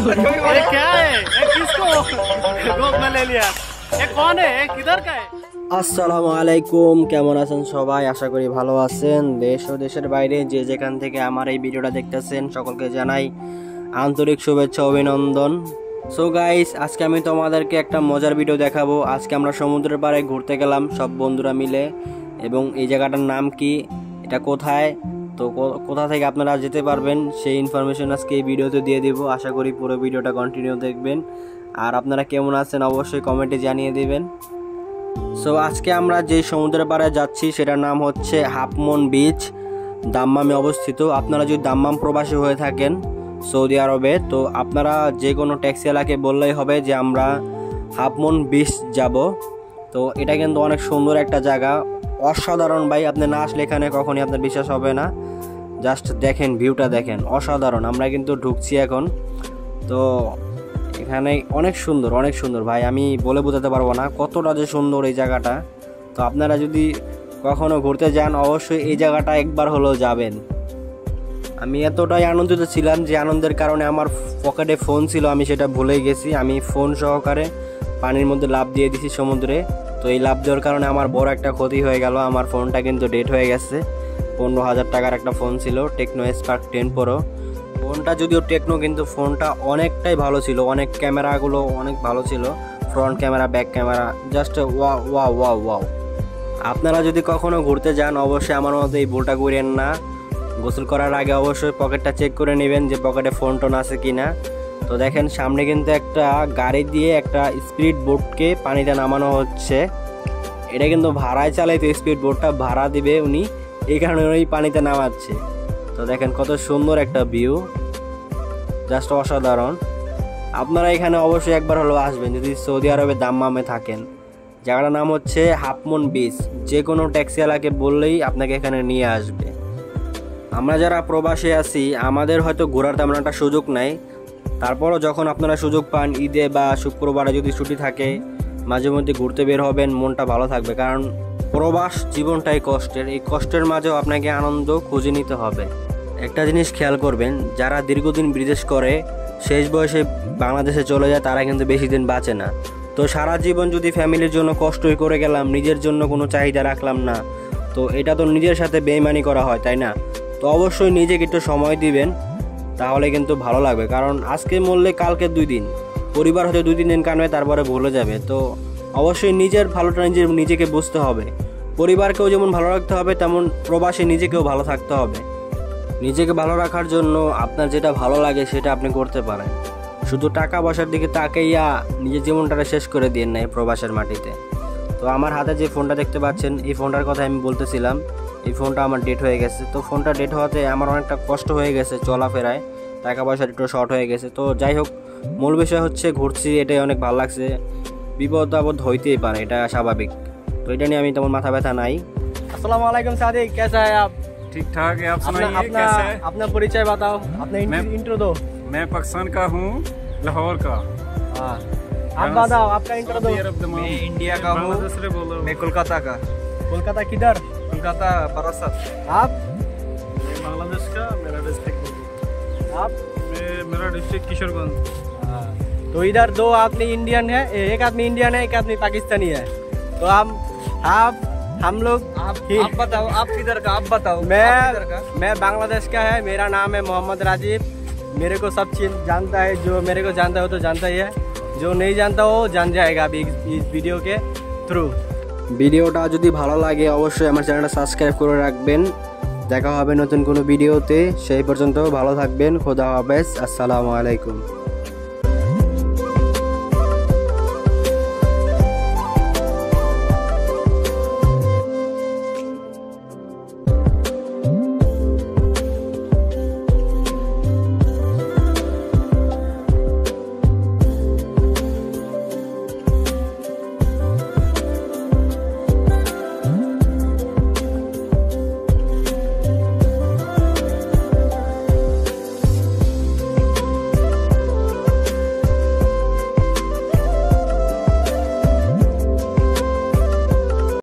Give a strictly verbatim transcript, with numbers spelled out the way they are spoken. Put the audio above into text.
ये क्या है? ये किसको गोद में ले लिया? ये कौन है? ये किधर का है? আসসালামু আলাইকুম, কেমন আছেন সবাই? আশা করি ভালো আছেন। দেশ ও দেশের বাইরে যে যেখান থেকে আমার এই ভিডিওটা দেখতেছেন সকলকে জানাই আন্তরিক শুভেচ্ছা অভিনন্দন। সো গাইস, আজকে আমি তোমাদেরকে একটা মজার ভিডিও দেখাবো। আজকে আমরা সমুদ্রের পাড়ে ঘুরতে গেলাম সব বন্ধুরা মিলে, এবং এই জায়গাটার নাম কি, এটা কোথায়, তো কোথা থেকে আপনারা যেতে পারবেন সেই ইনফরমেশন আজকে এই ভিডিওতে দিয়ে দিব। আশা করি পুরো ভিডিওটা কন্টিনিউ দেখবেন। আর আপনারা কেমন আছেন অবশ্যই কমেন্টে জানিয়ে দিবেন। সো আজকে আমরা যে সমুদ্রের পাড়ে যাচ্ছি সেটার নাম হচ্ছে হাফ মুন বিচ, দাম্মামে অবস্থিত। আপনারা যদি দাম্মাম প্রবাসী হয়ে থাকেন সৌদি আরবে, তো আপনারা যে কোনো ট্যাক্সিওয়ালাকে বললেই হবে যে আমরা হাফ মুন বিচ যাব। তো এটা কিন্তু অনেক সুন্দর একটা জায়গা, অসাধারণ ভাই। আপনি না আসলে এখানে কখনই আপনার বিশ্বাস হবে না। জাস্ট দেখেন, ভিউটা দেখেন, অসাধারণ। আমরা কিন্তু ঢুকছি এখন। তো এখানে অনেক সুন্দর, অনেক সুন্দর ভাই, আমি বলে বোঝাতে পারবো না কতটা যে সুন্দর এই জায়গাটা। তো আপনারা যদি কখনো ঘুরতে যান অবশ্যই এই জায়গাটা একবার হলেও যাবেন। আমি এতটাই আনন্দিত ছিলাম যে আনন্দের কারণে আমার পকেটে ফোন ছিল, আমি সেটা ভুলেই গেছি। আমি ফোন সহকারে পানির মধ্যে লাফ দিয়ে দিছি সমুদ্রে। তো এই লাফ দেওয়ার কারণে আমার বড় একটা ক্ষতি হয়ে গেল। আমার ফোনটা কিন্তু ডেট হয়ে গেছে। পনেরো হাজার টাকার একটা ফোন ছিল, টেকনো স্পার্ক টেন প্রো। ফোনটা যদিও টেকনো, কিন্তু ফোনটা অনেকটাই ভালো ছিল, অনেক ক্যামেরাগুলো অনেক ভালো ছিল, front camera, back camera, just ওয়া ওয়া ওয়া ওয়াও। আপনারা যদি কখনো ঘুরতে যান অবশ্যই আমার মতো এই ভুলটা করেন না। গোসল করার আগে অবশ্যই পকেটটা চেক করে নেবেন যে পকেটে ফোন টোন আছে কিনা। তো দেখেন সামনে কিন্তু একটা গাড়ি দিয়ে একটা স্পিড বোটকে পানিতে নামানো হচ্ছে। এটা কিন্তু ভাড়ায় চালাই, তো স্পিড বোটটা ভাড়া দিবে উনি, এই কারণে ওই পানিতে নামাচ্ছে। তো দেখেন কত সুন্দর একটা ভিউ, জাস্ট অসাধারণ। আপনারা এখানে অবশ্যই একবার হলেও আসবেন যদি সৌদি আরবে দাম্মামে থাকেন। জায়গাটার নাম হচ্ছে হাফ মুন বিচ। যে কোনো ট্যাক্সিওয়ালাকে বললেই আপনাকে এখানে নিয়ে আসবে। আমরা যারা প্রবাসী আছি আমাদের হয়তো ঘোরার তেমন একটা সুযোগ নাই, তারপরও যখন আপনারা সুযোগ পান ঈদে বা শুক্রবারে যদি ছুটি থাকে মাঝে মধ্যে ঘুরতে বের হবেন, মনটা ভালো থাকবে। কারণ প্রবাস জীবনটাই কষ্টের, এই কষ্টের মাঝেও আপনাকে আনন্দ খুঁজে নিতে হবে। একটা জিনিস খেয়াল করবেন, যারা দীর্ঘদিন বিদেশ করে শেষ বয়সে বাংলাদেশে চলে যায় তারা কিন্তু বেশি দিন বাঁচে না। তো সারা জীবন যদি ফ্যামিলির জন্য কষ্টই করে গেলাম, নিজের জন্য কোনো চাহিদা রাখলাম না, তো এটা তো নিজের সাথে বেইমানি করা হয়, তাই না? তো অবশ্যই নিজেকে একটু সময় দিবেন, তাহলে কিন্তু ভালো লাগবে। কারণ আজকে মরলে কালকে দুই দিন, পরিবার হয়তো দুই তিন দিন কানবে তারপরে ভুলে যাবে। তো অবশ্যই নিজের ভালোটা নিজের নিজেকে বুঝতে হবে। পরিবারকেও যেমন ভালো রাখতে হবে তেমন প্রবাসী নিজেকেও ভালো থাকতে হবে। নিজেকে ভালো রাখার জন্য আপনার যেটা ভালো লাগে সেটা আপনি করতে পারেন। শুধু টাকা পয়সার দিকে তাকাইয়া নিজের জীবনটা শেষ করে দিয়ে নাই প্রবাসের মাটিতে। তো আমার হাতে যে ফোনটা দেখতে পাচ্ছেন এই ফোনটার কথা আমি বলতেছিলাম। এই ফোনটা আমার ডেট হয়ে গেছে। তো ফোনটা ডেট হওয়াতে আমার অনেকটা কষ্ট হয়ে গেছে চলাফেরায়, টাকা পয়সার একটু শর্ট হয়ে গেছে। তো যাই হোক, মূল বিষয় হচ্ছে ঘুরছি, এটাই অনেক ভালো লাগছে। বিপদ আপদ হইতেই পারে, এটা স্বাভাবিক। তো এটা নিয়ে আমি তেমন মাথা ব্যথা নাই। अस्सलाम वालेकुम सादिक, कैसा है आप? ठीक ठाक है। आप अपना सुनाइए अपना कैसे है? अपना परिचय बताओ, अपना इंट्रो दो। मैं पाकिस्तान का हूँ, लाहौर का। हाँ, आप बताओ आपका इंट्रो दो। मैं इंडिया का हूँ, मैं कोलकाता का। कोलकाता किधर? कोलकाता परासत। आप? मैं बांग्लादेश का, मेरा डिस्ट्रिक्ट। आप? मैं मेरा डिस्ट्रिक्ट किशोरगंज। हाँ, तो इधर दो आदमी इंडियन है, एक आदमी इंडियन है, एक आदमी पाकिस्तानी है। तो हम आप हम लोग आप आप बताओ, आप किधर का? आप बताओ। मैं आप किधर का? मैं बांग्लादेश का है, मेरा नाम है मोहम्मद राजीव। मेरे को सब चीज जानता है, जो मेरे को जानता है वो तो जानता ही है, जो नहीं जानता वो जान जाएगा अभी इस वीडियो के थ्रू। ভিডিওটা যদি ভালো লাগে অবশ্যই আমার চ্যানেলটা সাবস্ক্রাইব করে রাখবেন। দেখা হবে নতুন কোনো ভিডিওতে, সেই পর্যন্ত ভালো থাকবেন। খোদা হাফেজ, আসসালামু আলাইকুম।